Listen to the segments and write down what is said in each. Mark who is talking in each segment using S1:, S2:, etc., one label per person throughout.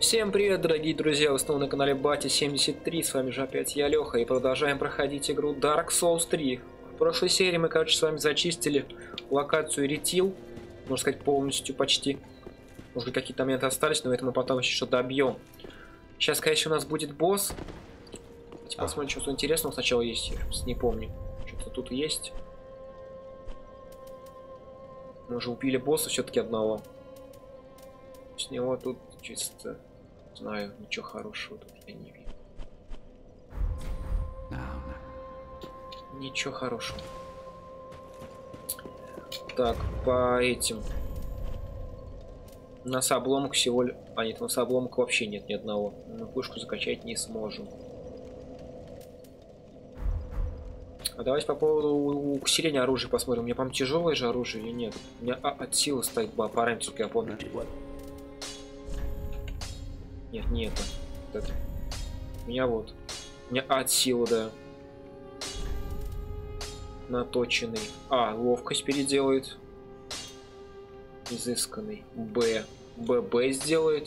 S1: Всем привет, дорогие друзья, вы снова на канале Бати73, с вами же опять я, Леха, и продолжаем проходить игру Dark Souls 3. В прошлой серии мы, короче, с вами зачистили локацию Ретил, можно сказать, полностью почти. Может быть, какие-то моменты остались, но это мы потом еще что-то добьем. Сейчас, конечно, у нас будет босс. Давайте посмотрим, что интересного сначала есть, я просто не помню. Что-то тут есть. Мы уже убили босса все-таки одного. С него тут чисто... Знаю, ничего хорошего тут я не вижу. Ничего хорошего. Так, по этим. У нас обломок всего... А нет, у нас обломок вообще нет ни одного. Мы пушку закачать не сможем. А давайте по поводу усиления оружия посмотрим. У меня, по-моему, тяжелое же оружие или нет? У меня от силы стоит параметр, я помню. Нет, не это. Вот это. У меня вот. У меня от силы, да. Наточенный. А, ловкость переделает. Изысканный. Б. ББ сделает.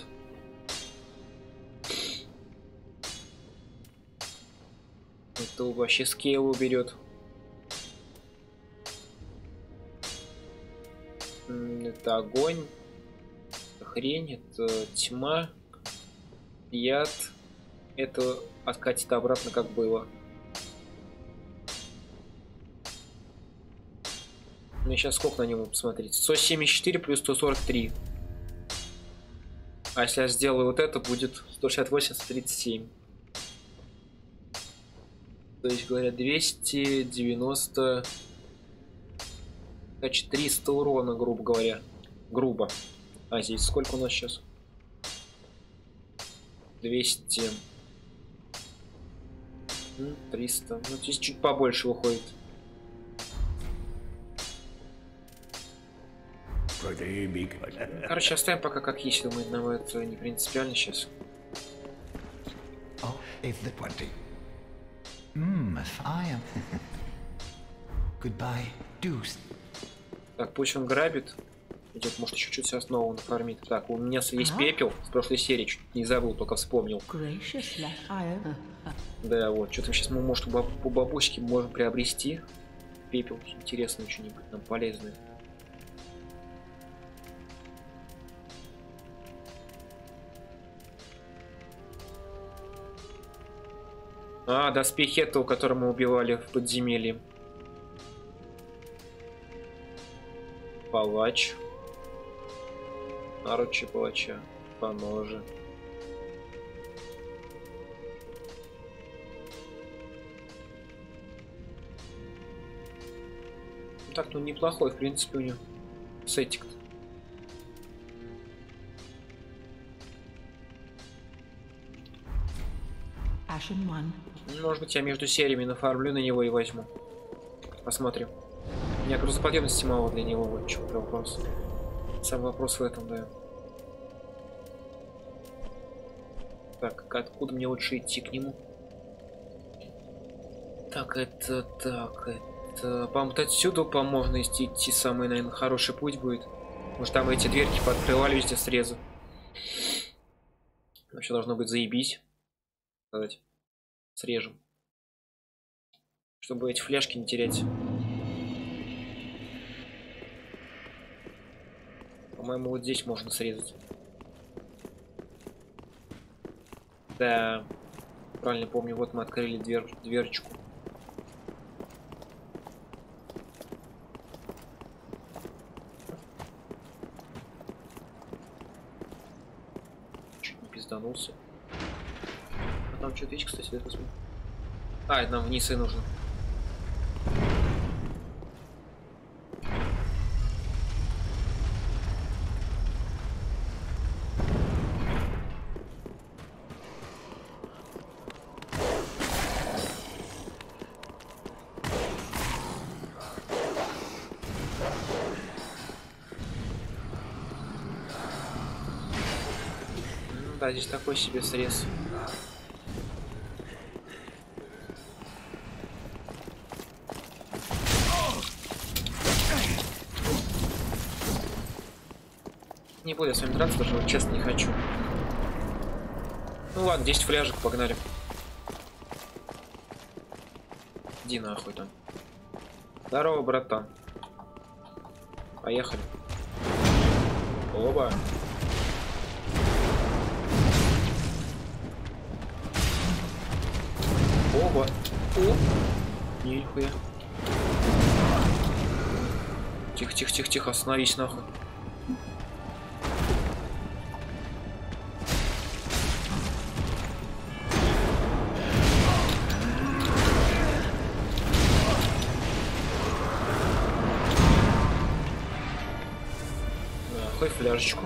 S1: Это вообще скейл уберет. Это огонь. Это хрень. Это тьма. Яд. Это откатит обратно, как было. Ну и сейчас сколько на него посмотреть? 174 плюс 143. А если я сделаю вот это, будет 168, 137. То есть, говоря, 290... Значит, 300 урона, грубо говоря. Грубо. А здесь сколько у нас сейчас? 200. 300. Ну, здесь чуть побольше выходит. Короче, оставим пока как есть. Думаю, нам это не принципиально сейчас. Так, пусть он грабит. Идет, может, еще чуть-чуть основу нафармит. Так, у меня есть пепел с прошлой серии, чуть не забыл, только вспомнил. Да, вот, что-то сейчас мы, может, по бабушке можем приобрести. Пепел, интересное что-нибудь, нам полезное. А, доспехи этого, которого мы убивали в подземелье. Палач. Наручи палача. Поножи. Так, ну неплохой, в принципе, у него сетик-то. Может быть, я между сериями нафармлю на него и возьму. Посмотрим. У меня грузоподъемности мало для него, вот что вопрос. Сам вопрос в этом, да. Так, откуда мне лучше идти к нему? Так, это... По-моему, отсюда можно идти. Самый, наверное, хороший путь будет. Может, там эти дверки пооткрывали везде срезы. Вообще должно быть заебись. Сказать. Срежем. Чтобы эти фляжки не терять. По-моему, вот здесь можно срезать. Да. Правильно помню, вот мы открыли дверочку. Чуть не пизданулся. А там что-то есть, кстати, это посмотрим. А, это нам вниз и нужно. Да, здесь такой себе срез. Не буду я с вами драться, даже вот честно не хочу. Ну ладно, 10 фляжек, погнали. Иди нахуй там. Здорово, братан. Поехали. Оба. Оба. О! Нихуя. Тихо, тихо, тихо, тихо, остановись нахуй. Нахуй фляжечку.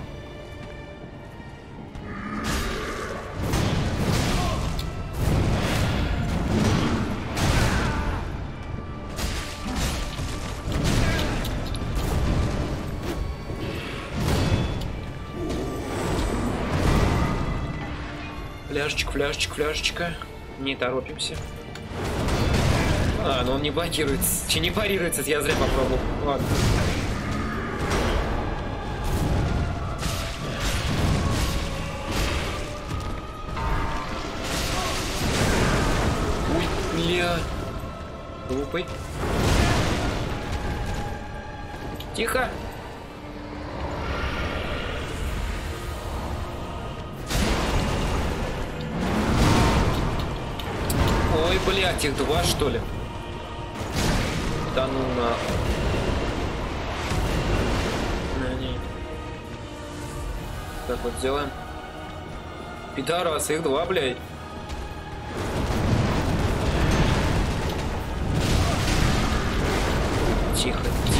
S1: Фляжечка, фляжечка, фляжечка. Не торопимся. А, ну он не блокируется. Че не парируется, я зря попробовал. Ладно. Ой, бля. Глупый. Тихо. Ой, блядь, их два, что ли? Да ну нахуй. Не. Так вот делаем. Пидорас, их два, блядь. Тихо, тихо.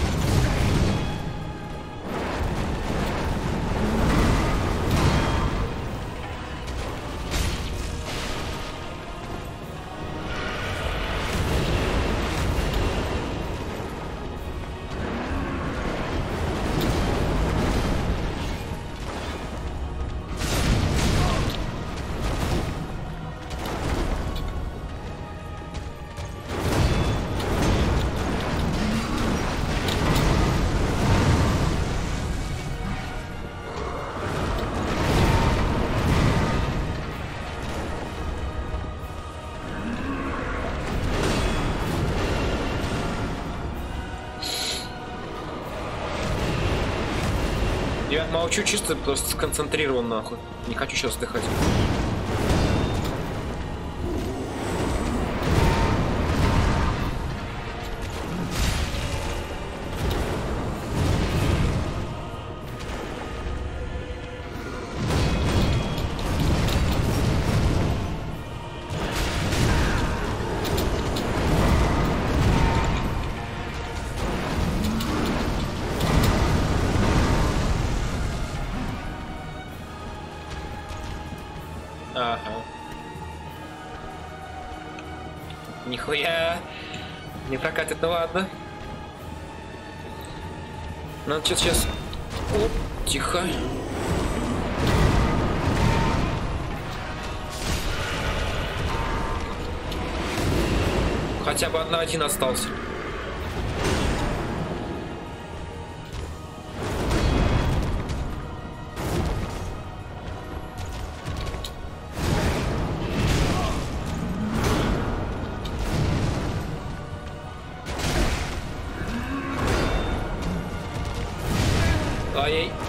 S1: Я молчу чисто, просто сконцентрирован нахуй. Не хочу сейчас вздыхать. Ага. Нихуя. Не прокатит, ну ладно. Надо что-то сейчас... Оп, тихо. Хотя бы один остался. Ай-яй.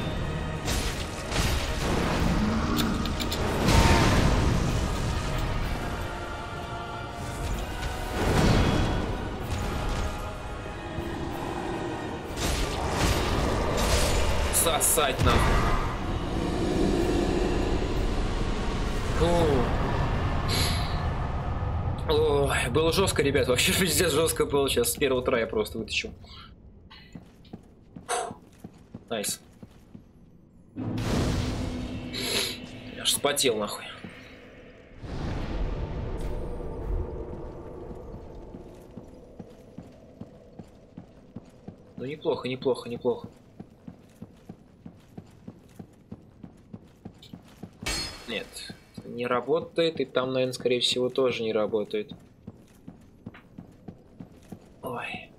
S1: Сосать нахуй. Ой, было жестко, ребят. Вообще пиздец жестко было. Сейчас с первого трая просто вытащу. Найс. Я аж вспотел нахуй. Ну неплохо, неплохо, неплохо. Нет, не работает, и там, наверное, скорее всего, тоже не работает. Ой.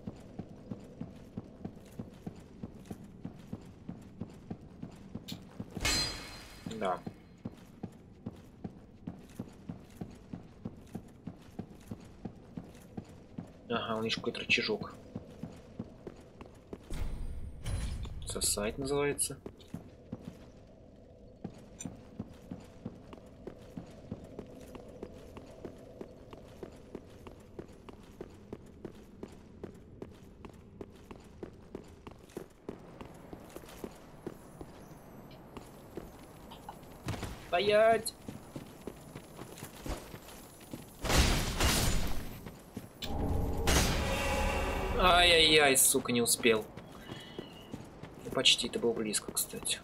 S1: Да. Ага, у них какой-то рычажок. Сосать называется. Стоять! Ай-яй-яй, сука, не успел. Ну, почти, это было близко, кстати.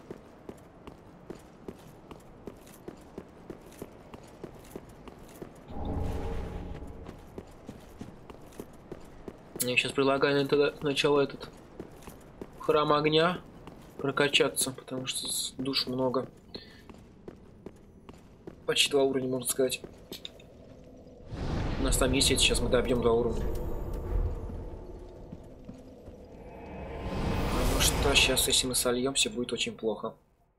S1: Я сейчас предлагаю сначала этот храм огня прокачаться, потому что душ много. Почти 2 уровня, можно сказать. У нас там есть, сейчас мы добьем 2 уровня. Потому что сейчас, если мы сольемся, будет очень плохо.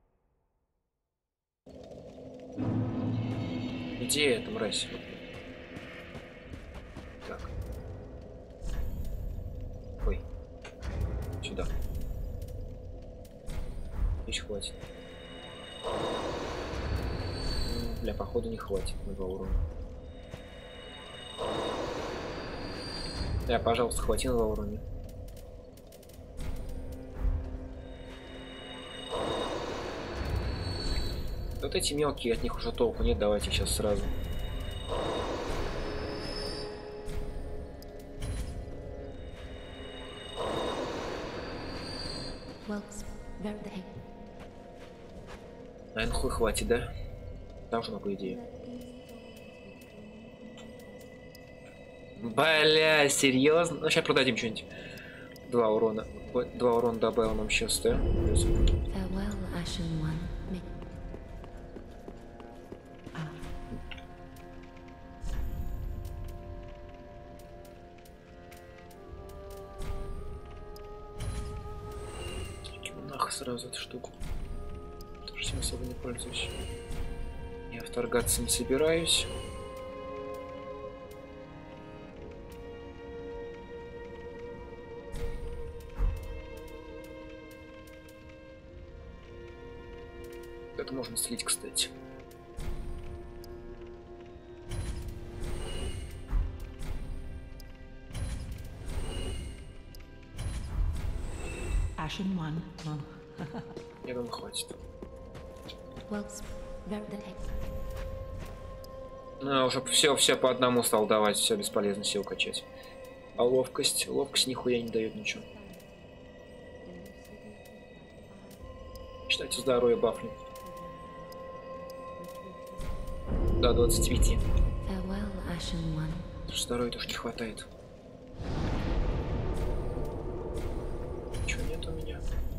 S1: Где эта мразь? Так. Ой. Сюда. Здесь хватит. Бля, походу не хватит на 2 уровня. Да, пожалуйста, хвати на 2 уровня. Вот эти мелкие, от них уже толку нет, давайте сейчас сразу. Наверное, хуй хватит, да? Должно, по идее. Бля, серьезно? Ну, сейчас продадим что-нибудь. 2 урона. 2 урона добавил нам сейчас, да? Нахуй сразу эту штуку. Тоже всем особо не пользуюсь. Я вторгаться не собираюсь. Это можно слить, кстати. Я думаю, хватит. Ну, уже все по одному стал давать, все бесполезно сил качать. А ловкость нихуя не дает ничего. Считайте, здоровье бафли. До 25. Здоровья тоже не хватает. Чего нет у меня?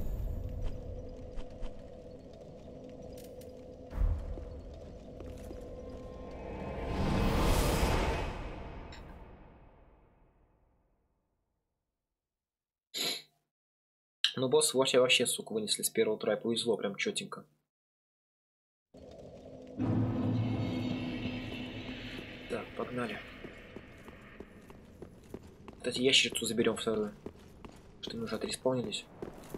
S1: Ну, босс вообще, сука, вынесли с первого трая. Повезло прям четенько. Так, погнали. Кстати, ящерицу заберем вторую. Что мы уже отреспаунились.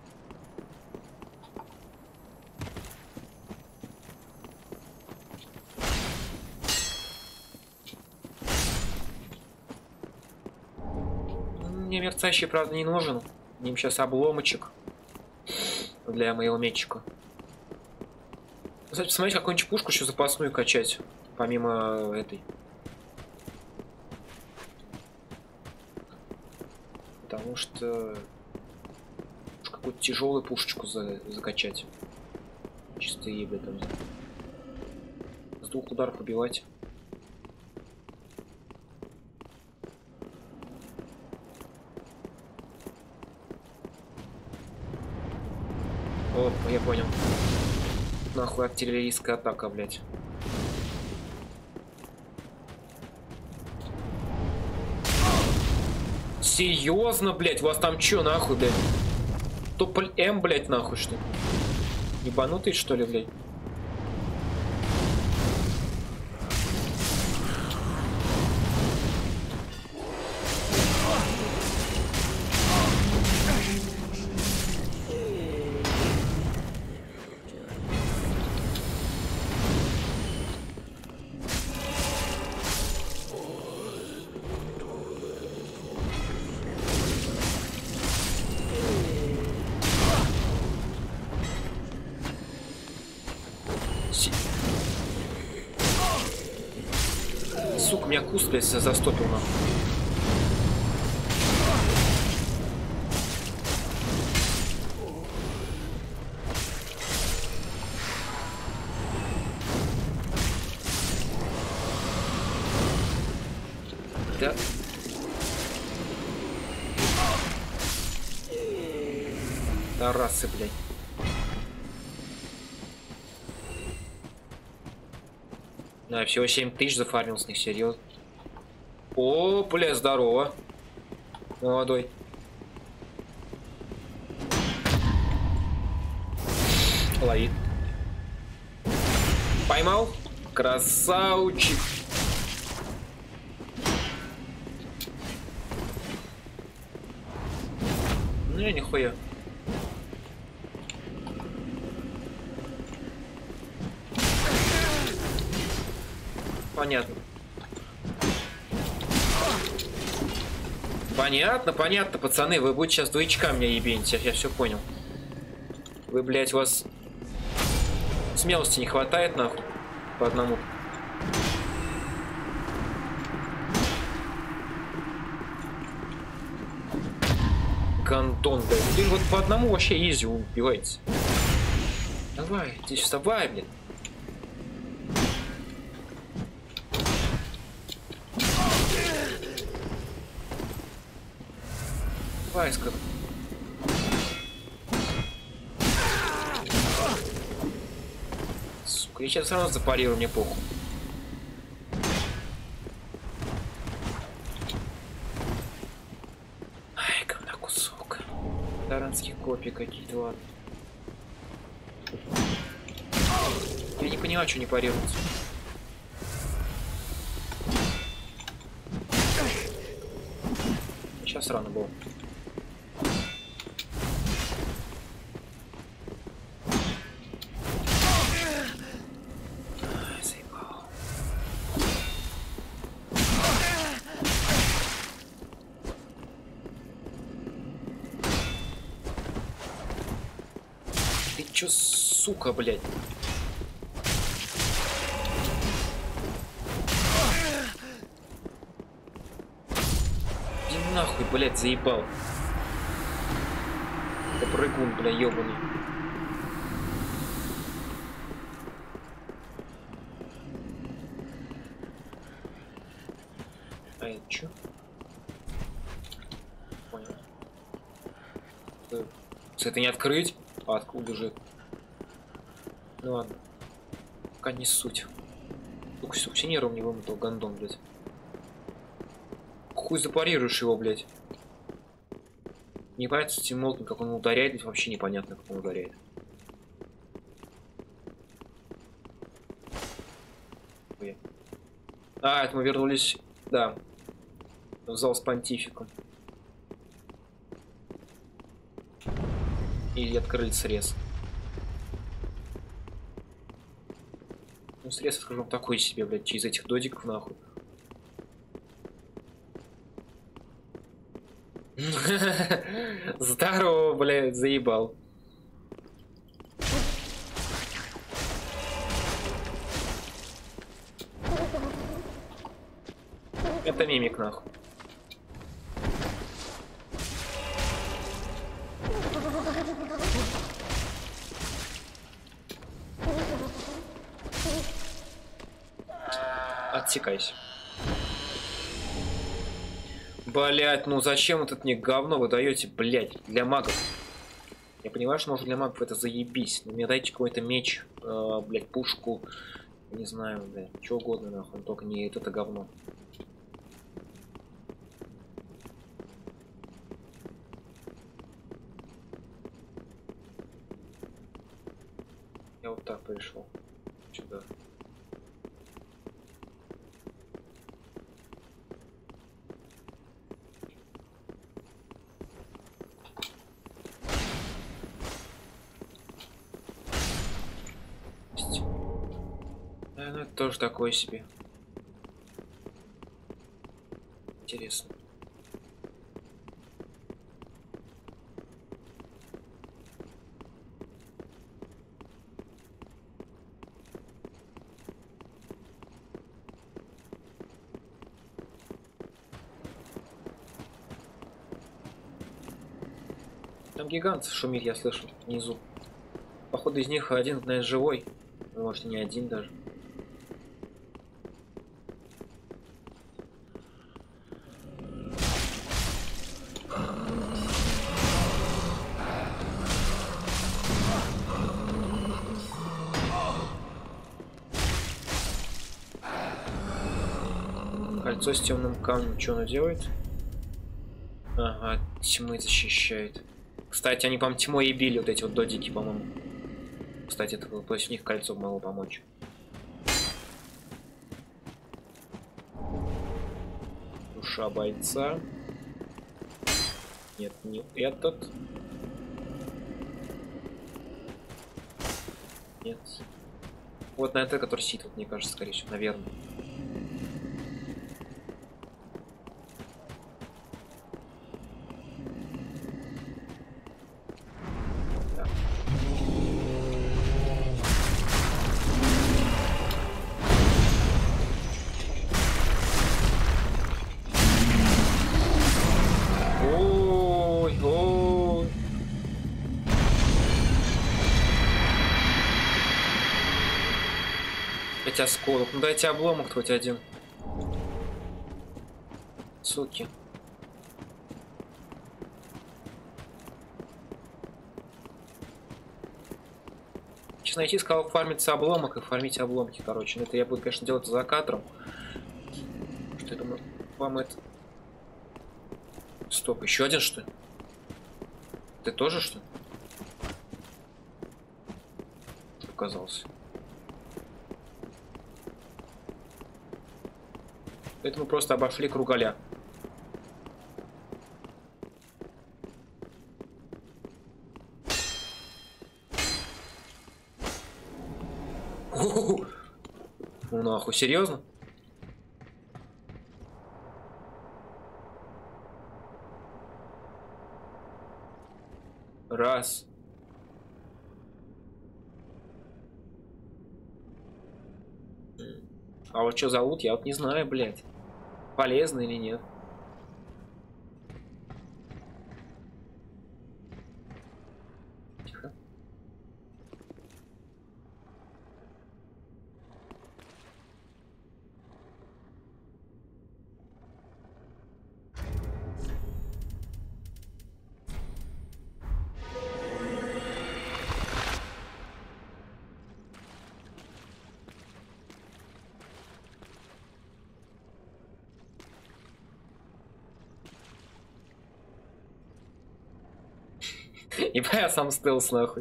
S1: Мне мерцающий, правда, не нужен. Ним сейчас обломочек для моего мечика. Кстати, посмотрите, какую-нибудь пушку еще запасную качать, помимо этой. Потому что какую-то тяжелую пушечку закачать. Чисто ебли там. С 2 ударов убивать. О, я понял. Нахуй артиллерийская атака, блядь. Серьезно, блядь, у вас там чё, нахуй, блядь? Тополь М, блядь, нахуй, что ли? Ебанутый, что ли, блядь? Сука, меня куст, блядь, застопил нахуй. Да. Тарасы, блядь. Да, всего 7000 зафармил с них, серьезно. О, бля, здорово. Молодой. Ловит. Поймал. Красавчик. Не, нихуя. Понятно. Понятно, понятно, пацаны. Вы будете сейчас двоечка меня ебенить. Я все понял. Вы, блядь, у вас смелости не хватает, нахуй. По одному. Гандон, блядь. Блин, вот по одному вообще изи убивается. Давай, иди вставай, блин. Давай, скажу. Сука, я сейчас все равно запарирую, мне похуй. Ай, говна кусок. Таранские копии какие-то, ладно. Я не понимаю, что не парируется. Сейчас рано было. Заебал. Ты чё, сука, блядь? Нахуй, блядь, заебал. Это прыгун, бля, ёбаный. А это чё? Понял. Это не открыть? А откуда же? Ну ладно. Пока не суть. Только суксинером не вымотал гандон, блядь. Хуй запарируешь его, блядь. Не понятно, Тимолтон, как он ударяет, ведь вообще непонятно, как он ударяет. А, это мы вернулись, да, в зал с понтификом. И открыли срез. Ну, срез, скажем, такой себе, блядь, через этих додиков, нахуй. Здорово, блядь, заебал. Это мимик, нахуй. Отсекайся. Блять, ну зачем этот мне говно вы даете, блять, для магов? Я понимаю, что может для магов это заебись, но мне дайте какой-то меч, блять, пушку, не знаю, блядь, что угодно, нахуй, только не это говно. Я вот так пришел сюда. Да, ну это тоже такое себе. Интересно. Там гигант шумит, я слышу, внизу. Походу из них один, наверное, живой. Может, не один даже. Кольцо с темным камнем, что оно делает? Ага, тьмы защищает. Кстати, они, по-моему, тьмой и били, вот эти вот додики, по-моему. Кстати, это против них кольцо могло помочь. Душа бойца. Нет, не этот. Нет. Вот на это, который сидит, вот, мне кажется, скорее всего, наверное. Осколок. Ну дайте обломок хоть один. Суки. Сейчас найти, сказал, фармится обломок и фармить обломки, короче. Но это я буду, конечно, делать за кадром. Что я думаю, вам это... Стоп, еще один, что ли? Ты тоже, что ли? Показался. Это мы просто обошли кругаля. Ну нахуй, серьезно? Раз. А вот что зовут, я вот не знаю, блядь. Полезно или нет. Тихо. Ибо я сам стелс нахуй.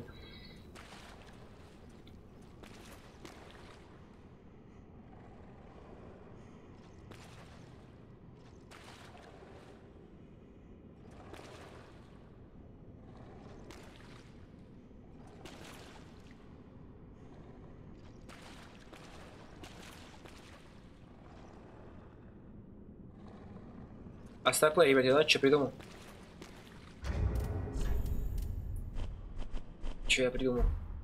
S1: Оставь плей, ребят, я знаете, что придумал? Что я придумал?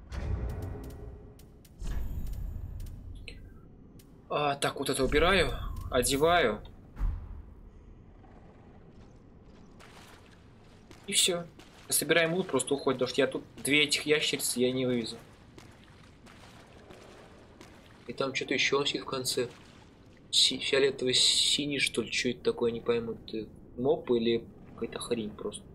S1: Так, вот это убираю, одеваю. И все. Собираем лут, просто уходит, потому что я тут две этих ящерицы я не вывезу. И там что-то еще в конце. Фиолетовый синий, что ли, что это такое, не пойму. Это моп или какая-то хрень просто.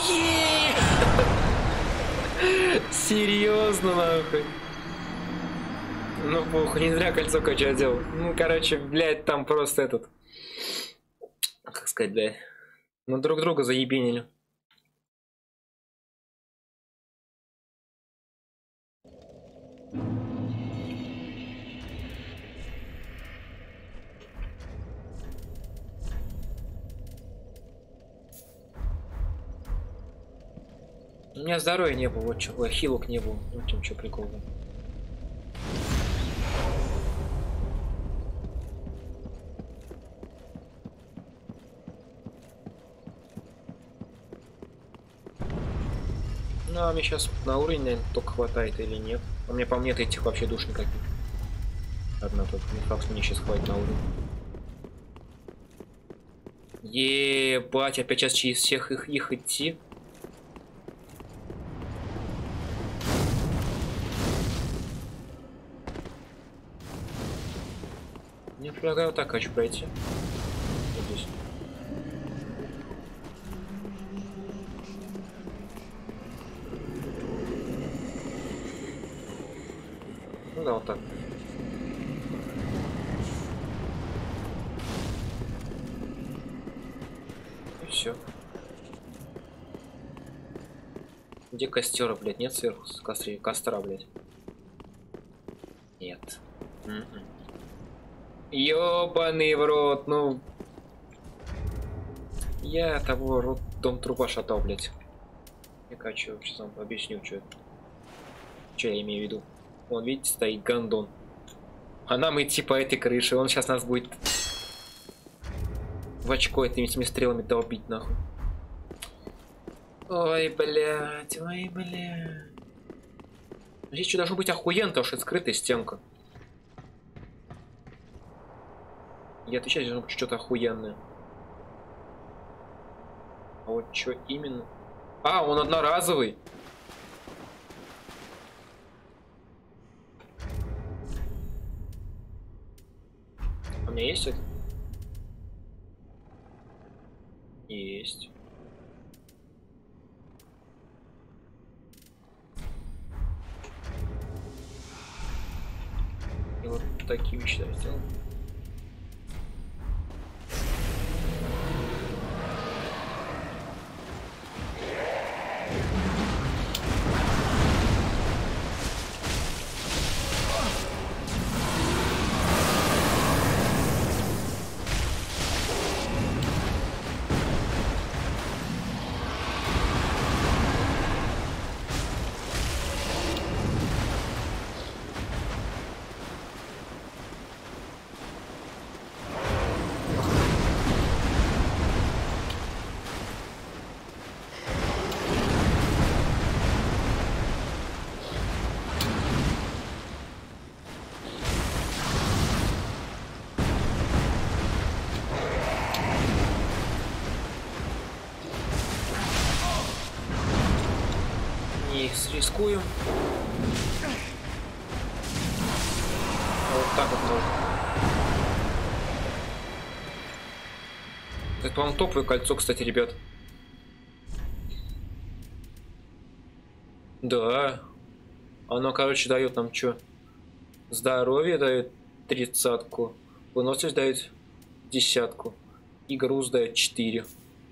S1: Серьезно, нахуй. Ну, похуй, не зря кольцо качать делал. Ну, короче, блядь, там просто этот... Как сказать, блядь. Мы друг друга заебенили. У меня здоровья не было, вот чё. Ой, хилок не было. Вот чем что прикол был. Ну, а мне сейчас на уровень, наверное, только хватает или нет. У меня, по мне, этих вообще душ никаких. Одна только. Не факт, что мне сейчас хватит на уровень. Ебать, опять сейчас через всех их идти. Я предлагаю вот так хочу пройти. Вот здесь. Ну да, вот так. И все. Где костера, блядь? Нет сверху костра, блядь. Нет. Ёбаный в рот, ну. Я того рот дом труба шатал, блядь. Я хочу, сейчас вам объясню, что это. Что я имею в виду. Вон, видите, стоит гандон. А нам идти по этой крыше. Он сейчас нас будет в очко этими стрелами долбить, нахуй. Ой, блядь, ой, блядь. Здесь что должно быть охуенно, потому что это скрытая стенка. Я отвечаю, должно быть что-то охуенное. А вот что именно? А, он одноразовый. А у меня есть это? Есть. И вот такие вещи я сделал. Рискую. Вот так вот можно. Это, по-моему, топовое кольцо, кстати, ребят. Да. Оно, короче, дает нам что? Здоровье дает 30-ку. Выносливость дает 10-ку. И груз дает 4.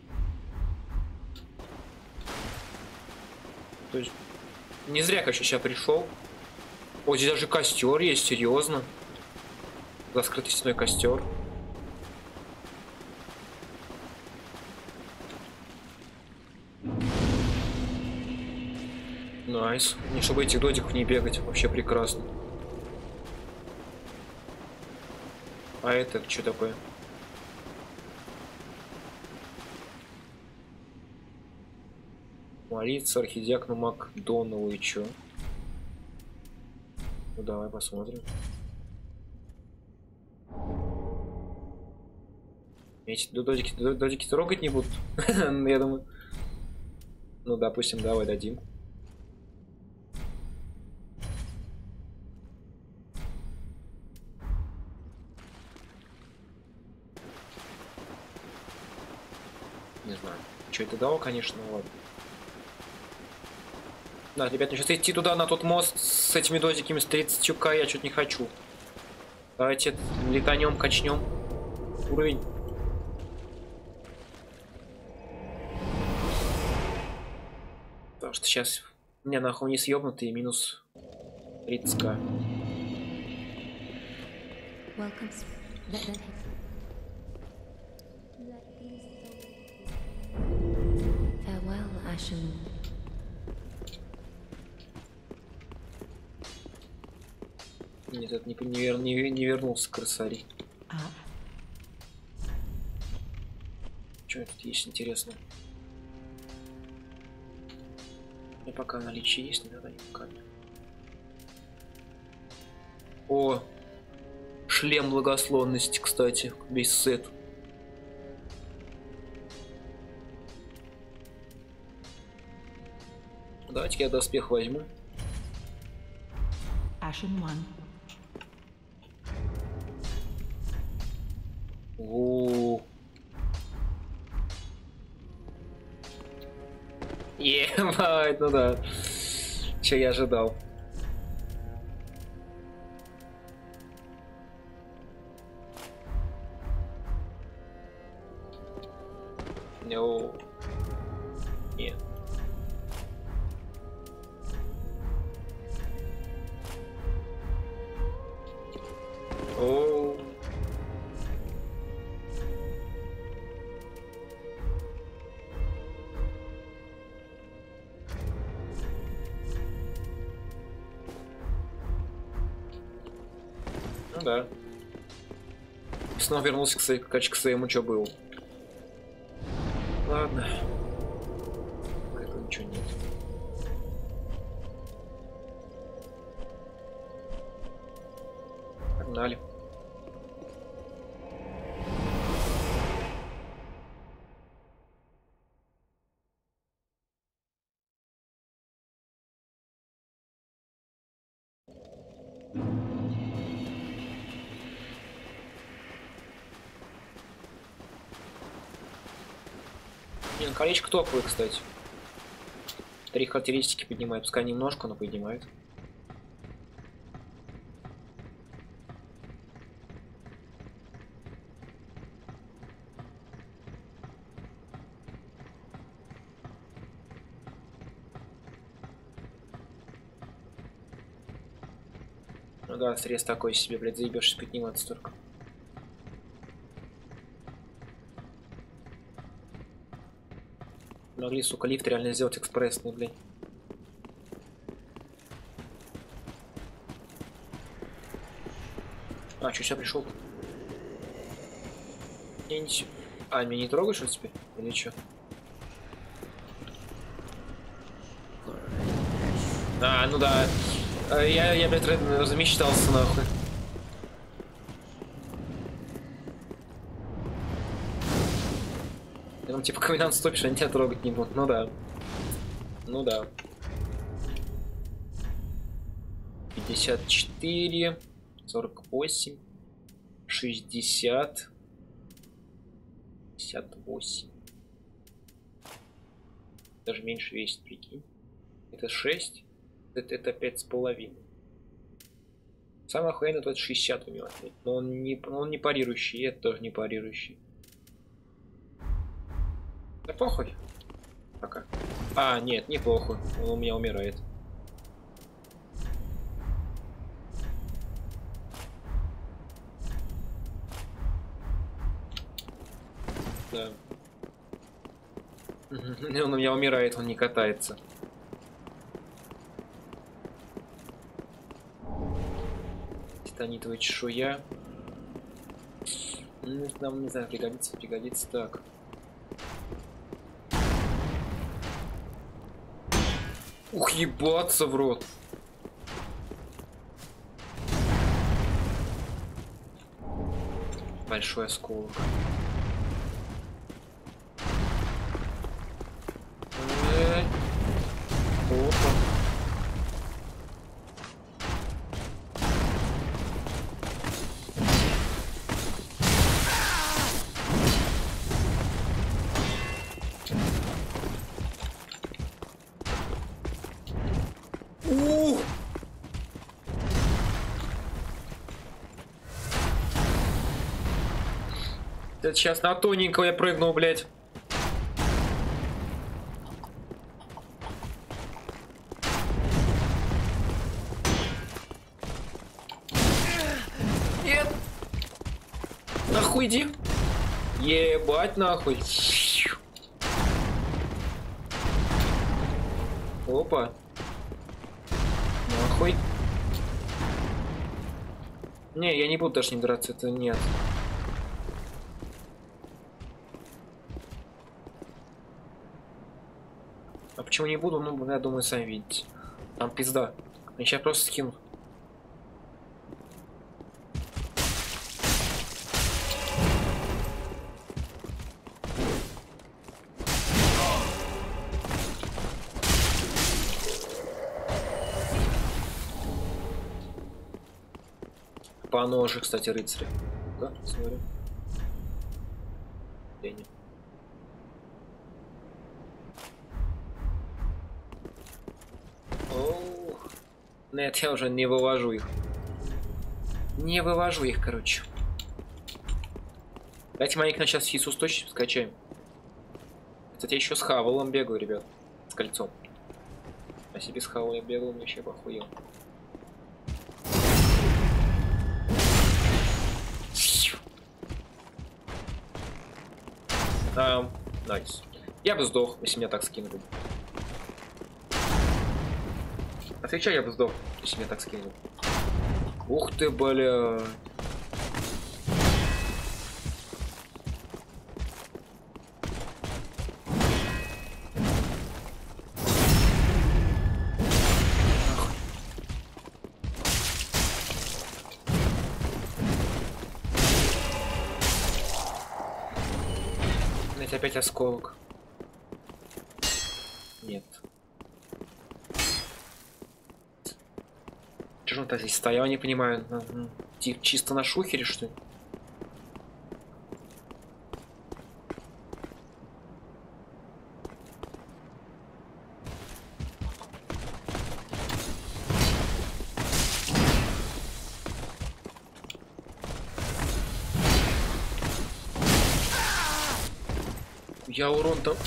S1: То есть не зря, конечно, сейчас пришел. О, здесь даже костер есть, серьезно. Заскрытый стеной костер. Найс. Не чтобы этих додиков не бегать, вообще прекрасно. А это что такое? Молиться архидиакону Макдоналу и чё? Ну давай посмотрим. Эти додики трогать не будут. Я думаю. Ну допустим, давай дадим. Не знаю. Что это дало, конечно, ладно. Да, ребят, сейчас идти туда, на тот мост с этими дозиками, с 30к, я что-то не хочу. Давайте летанем, качнем. Уровень. Потому что сейчас меня нахуй не съебнутые, минус 30к. Нет, это не вернулся крысарий. Что тут есть интересно? И пока наличие есть, не надо никак. О, шлем благословности, кстати, весь сет. Давайте я доспех возьму. О, ебать, ну да. Че я ожидал. No. Нет. О. Ну да. Снова вернулся к своему, что был. Ладно. Этого ничего нет. Погнали. Блин, колечко топовое, кстати. 3 характеристики поднимает, пускай немножко, но поднимает. Ну да, срез такой себе, блядь, заебешься подниматься только. Могли, сука, лифт реально сделать экспрессный, блядь. А, что, сейчас пришел? Я не... А, меня не трогаешь вот теперь? Или что? А, ну да. Я блядь, замечтался, нахуй. Я там типа комендант стопишь, они тебя трогать не будут. Ну да. Ну да. 54, 48, 60, 58. Даже меньше весит, прикинь. Это 6. Это 5,5. Самое охуенное это 60 у него. Но он не парирующий, и это тоже не парирующий. Да похуй. Пока. А, нет, не похуй. Он у меня умирает. Да. Он у меня умирает, он не катается. Титанитовая чешуя. Нам, не знаю, пригодится так. Ух, ебаться в рот. Большой осколок. Опа. Это сейчас на тоненького я прыгнул, блядь. Нет. Нахуй иди. Ебать нахуй. Опа. Нахуй. Не, я не буду даже не драться, это нет. А почему не буду? Ну, я думаю, сами видите. Там пизда. Они сейчас просто скинут. По ноже, кстати, рыцаря. Да, смотрю. День. Ох. Нет, я уже не вывожу их. Не вывожу их, короче. Давайте маленько сейчас фис устойчивость скачаем. Кстати, я еще с хавалом бегаю, ребят. С кольцом. А себе с хавалом я бегал, мне вообще похуел. Найс. Я бы сдох, если меня так скинули. Отвечаю, я бы сдох, если меня так скинули. Ух ты, бля. Опять осколок. Нет. Че же он так здесь стоял, не понимаю. Чисто на шухере, что ли? Я урон там.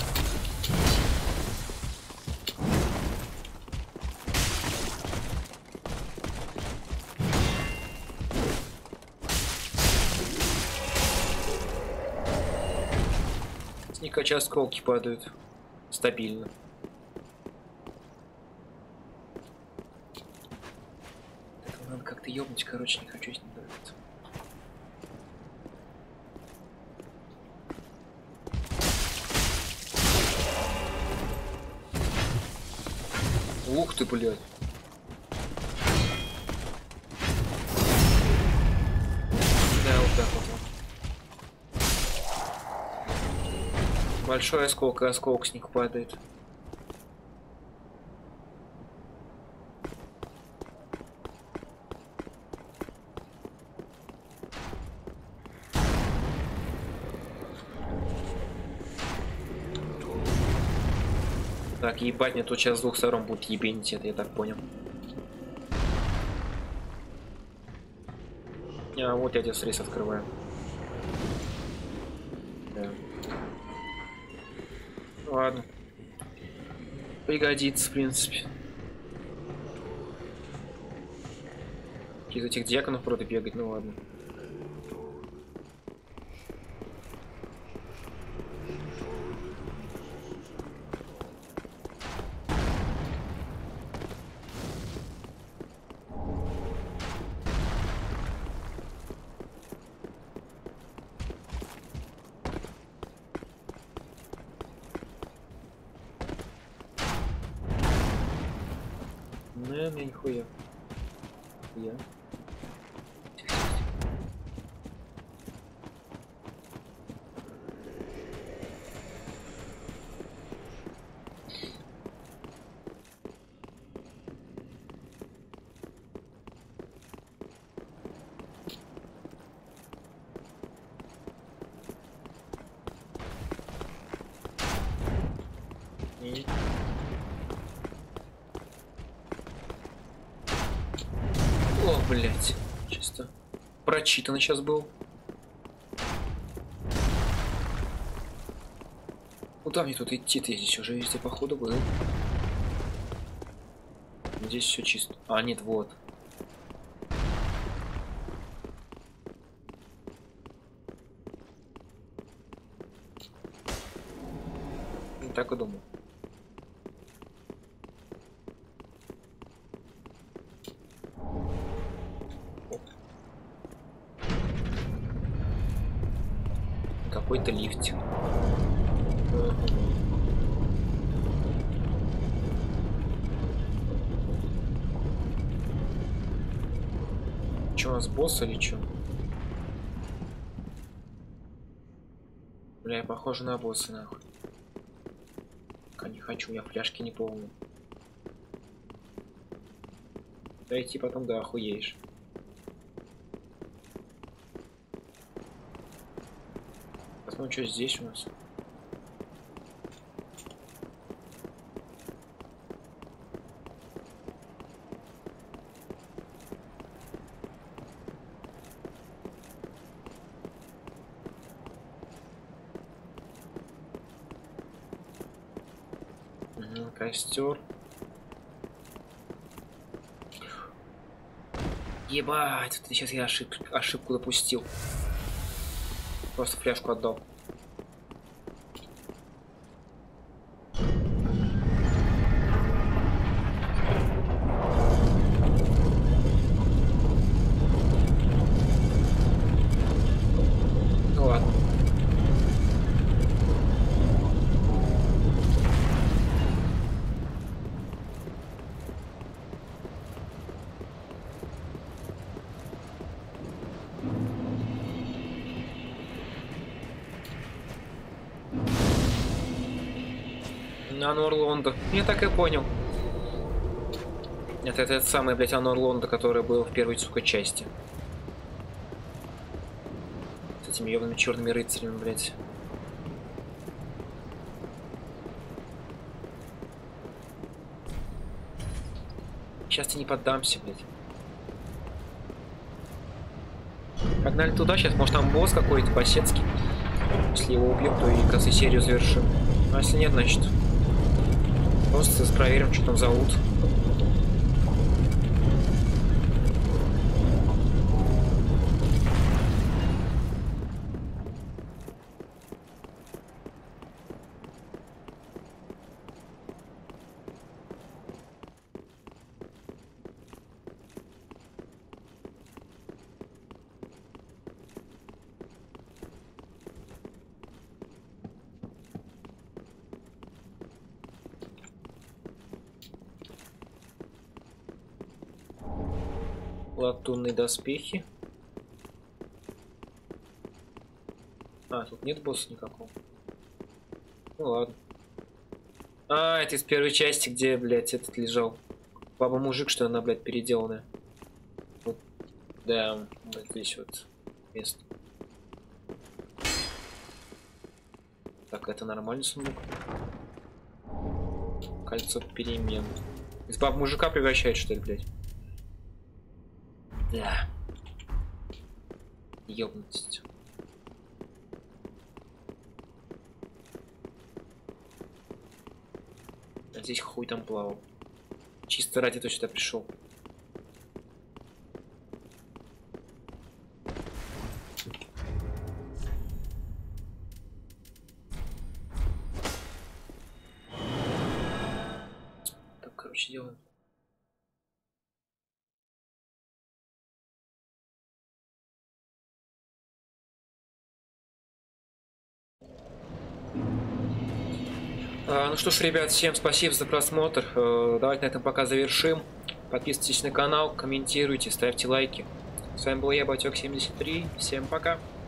S1: С Никача осколки падают. Стабильно. Это надо как-то ёбнуть, короче, не хочу с ним драться. Ух ты, блядь. Да, вот так вот. Большой осколок, и осколок с них падает. Так, ебать, мне тут сейчас с двух сторон будет ебенить это, я так понял. А, вот я здесь рейс открываю. Да. Ладно. Пригодится, в принципе. Из этих дьяконов просто бегать, ну ладно. Не, мне нихуя. Я. И... О, блять, чисто прочитано сейчас был. Куда мне тут идти-то? Я здесь уже везде походу был. Здесь все чисто. А, нет, вот. Так и думал. Какой-то лифт. Че, у нас босс или че? Бля, я похож на босса, нахуй. Пока не хочу, я фляжки не полную. Дойти потом, да, охуеешь. Посмотрим, что здесь у нас. Костер. Ебать, сейчас я ошибку допустил. Просто фляжку отдал. Ну ладно. Анор Лонда. Я так и понял. Это этот самый, блядь, Анор Лонда, который был в первой, сука, части. С этими ёбаными черными рыцарями, блядь. Сейчас я не поддамся, блядь. Погнали туда, сейчас, может, там босс какой-то, басецкий. Если его убьем, то и концы серию завершим. А если нет, значит... Просто проверим, что там зовут. Латунные доспехи. А, тут нет босса никакого. Ну ладно. А, это из первой части, где, блядь, этот лежал. Баба-мужик, что она, блядь, переделанная. Вот. Да, вот здесь вот место. Так, это нормальный сундук. Кольцо перемен. Из баб-мужика превращает, что ли, блядь? Да. Ёбнутость. А здесь хуй там плавал. Чисто ради того, что я пришел. Так, короче, делаем. Ну что ж, ребят, всем спасибо за просмотр. Давайте на этом пока завершим. Подписывайтесь на канал, комментируйте, ставьте лайки. С вами был я, Батек 73. Всем пока.